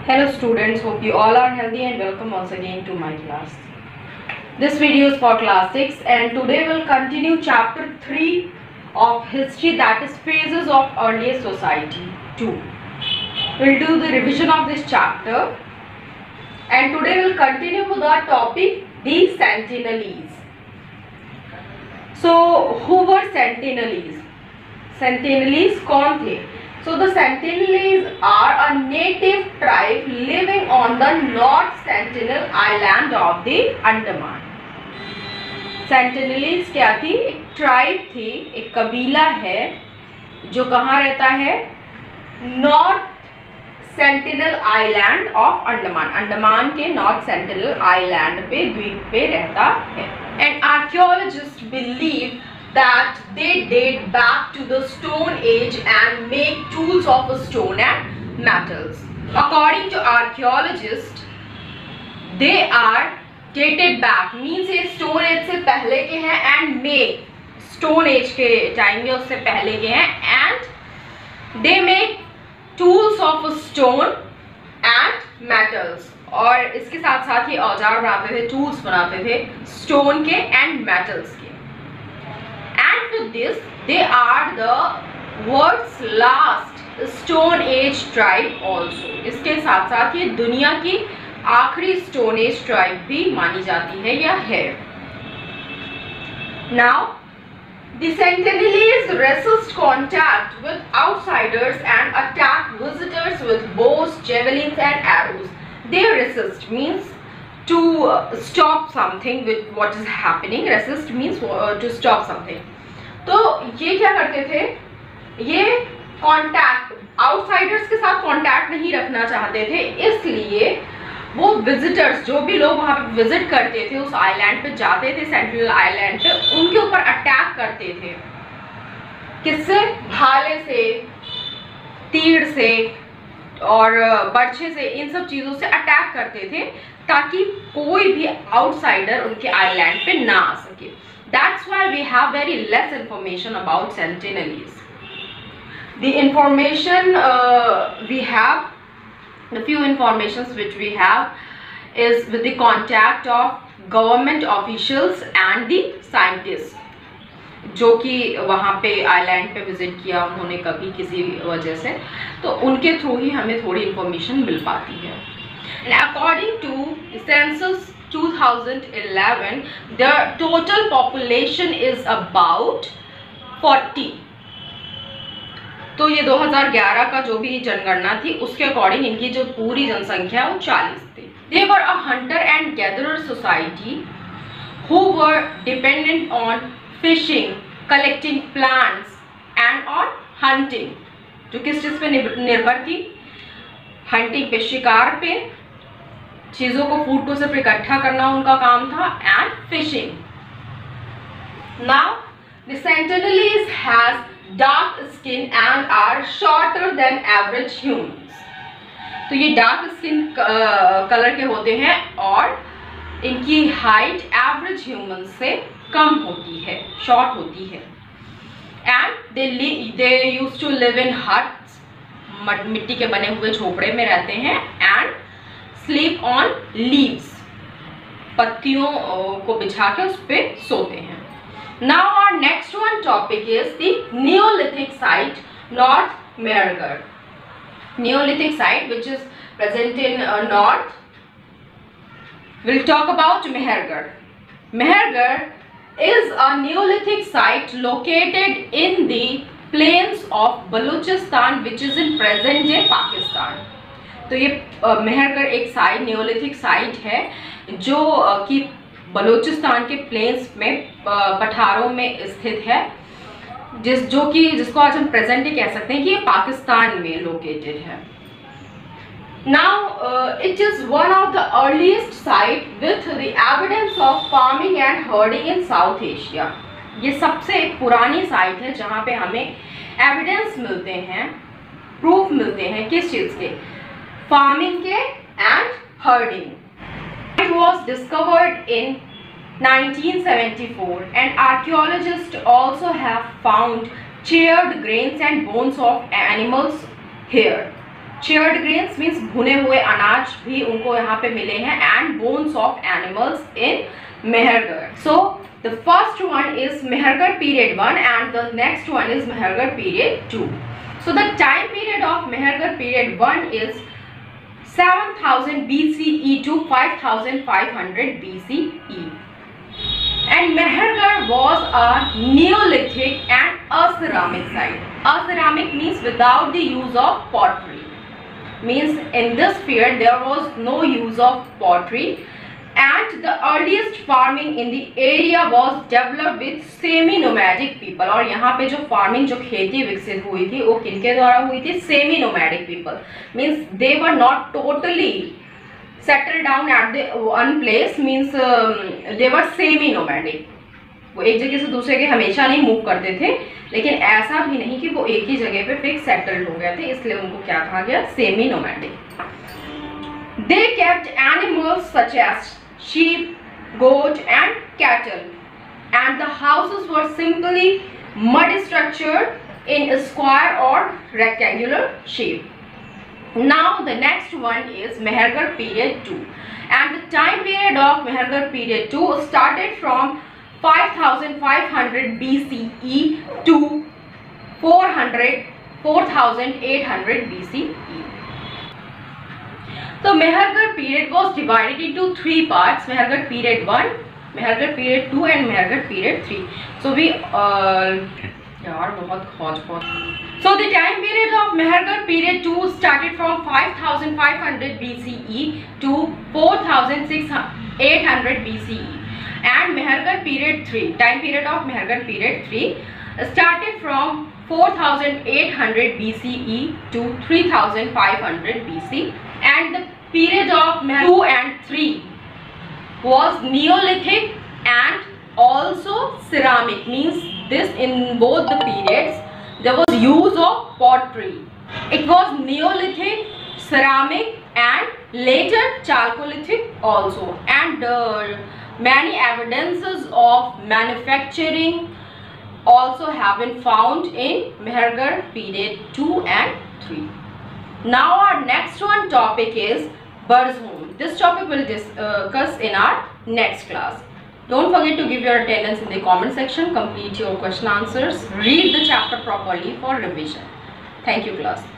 Hello students, hope you all are healthy and welcome once again to my class. This video is for class 6 and today we'll continue chapter 3 of history, that is phases of earliest society 2. We'll do the revision of this chapter and today we'll continue with our topic, the Sentinelese. So who were Sentinelese? Sentinelese कौन थे? So the Sentinelese are a native tribe living on the North Sentinel Island of the Andaman. Sentinelese क्या थी? एक tribe थी, एक कबीला है जो कहाँ रहता है? North Sentinel Island of Andaman, Andaman के नॉर्थ सेंटिनल आइलैंड पे, द्वीप पे रहता है. And archaeologist believe that they date back to the Stone Age and make tools of stone and metals. According to archaeologists, they are dated back, means ये Stone Age से पहले के हैं and make Stone Age के time में उससे पहले के हैं and they make tools of stone and metals. और इसके साथ साथ ये औजार बनाते थे, tools बनाते थे stone के and metals के. And to this, they are the world's last Stone Age tribe also. इसके साथ साथ ये दुनिया की आखिरी Stone Age tribe भी मानी जाती है या है. Now, the Sentinelese resist contact with outsiders and attack visitors with bows, javelins, and arrows. They resist means to stop something with what is happening. Resist means to stop something. तो ये क्या करते थे? ये कांटेक्ट, आउटसाइडर्स के साथ contact नहीं रखना चाहते थे, इसलिए वो विजिटर्स, जो भी लोग वहां पे विजिट करते थे, उस आइलैंड पे जाते थे, सेंट्रल आइलैंड पे, उनके ऊपर अटैक करते थे. किससे? भाले से, तीर से और बर्छे से, इन सब चीजों से अटैक करते थे ताकि कोई भी आउटसाइडर उनके आइलैंड पे ना आ सके. That's why we have very less information about Sentinelese. The information we have, the few informations which we have is with the contact of government officials and the scientists, जो कि वहाँ पे island पे visit किया उन्होंने कभी किसी वजह से, तो उनके थ्रू ही हमें थोड़ी इंफॉर्मेशन मिल पाती है. And according to census 2011, the total population is about 40. तो ये 2011 का जो भी जनगणना थी उसके अकॉर्डिंग इनकी जो पूरी जनसंख्या है वो 40 थी. They were a hunter and gatherer society who were dependent on fishing, collecting plants and on hunting. जो किस चीज पे निर्भर थी? हंटिंग पे, शिकार पे, चीजों को फूड को सिर्फ इकट्ठा करना उनका काम था, and fishing. Now the Sentinelese has dark skin and are shorter than average humans. तो ये डार्क स्किन कलर के होते हैं और इनकी हाइट एवरेज ह्यूमंस से कम होती है, शॉर्ट होती है. And they used to live in huts, मिट्टी के बने हुए झोपड़े में रहते हैं, एंड स्लीप ऑन लीव्स, पत्तियों को बिछा के उस पे सोते हैं. Now our next one topic is the Neolithic site north Mehrgarh. Neolithic site which is present in north. Will talk about Mehrgarh. Mehrgarh is a Neolithic site located in the plains of Balochistan which is in present day Pakistan. तो ये मेहरगढ़ एक site, Neolithic site है जो कि बलूचिस्तान के planes में, पठारों में स्थित है, जिसको आज हम प्रेजेंट डे कह सकते हैं कि ये पाकिस्तान में लोकेटेड है. Now it is one of the earliest site with the evidence of farming and herding in South Asia. ये सबसे पुरानी साइट है जहाँ पे हमें एविडेंस मिलते हैं, प्रूफ मिलते हैं किस चीज के? फार्मिंग के and herding. It was discovered in 1974 and archaeologists also have found charred grains and bones of animals here. Charred grains means भुने हुए अनाज भी उनको यहाँ पे मिले हैं, and bones of animals in Mehrgarh. So the first one is Mehrgarh period 1 and the next one is Mehrgarh period 2. So the time period of Mehrgarh period 1 is 7000 BCE to 5500 BCE. And Mehergarh was a Neolithic and a ceramic site. A ceramic means without the use of pottery. Means in this period there was no use of pottery, and the earliest farming in the area was developed with semi-nomadic people. और यहाँ पे जो farming, जो खेती विकसित हुई थी वो किनके द्वारा हुई थी? Semi-nomadic people. Means they were not totally settled down at the one place. Means they were semi-nomadic. वो एक जगह से दूसरे के हमेशा नहीं मूव करते थे, लेकिन ऐसा भी नहीं कि वो एक ही जगह पे फिक्स सेटल्ड हो गए थे, इसलिए उनको क्या कहा गया? Semi-nomadic. They kept animals such as sheep, goat and cattle, and the houses were simply mud structured in a square or rectangular shape. Now the next one is Mehergarh period 2, and the time period of Mehergarh period 2 started from 5500 BCE to 4800 BCE. So Mehergarh period was divided into 3 parts: Mehergarh period 1, Mehergarh period 2 and Mehergarh period 3. So we यार बहुत खोज. So the time period of Mehergarh period 2 started from 5500 BCE to 4800 BCE, and Mehergarh period 3, time period of Mehergarh period 3 started from 4800 BCE to 3500 BC, and the period of 2 and 3 was Neolithic and also ceramic. Means this, in both the periods there was use of pottery. It was Neolithic, ceramic and later Chalcolithic also, and many evidences of manufacturing also have been found in Mehergarh period 2 and 3. Now our next one topic is birds home. This topic will discuss in our next class. Don't forget to give your attendance in the comment section, complete your question answers, read the chapter properly for revision. Thank you class.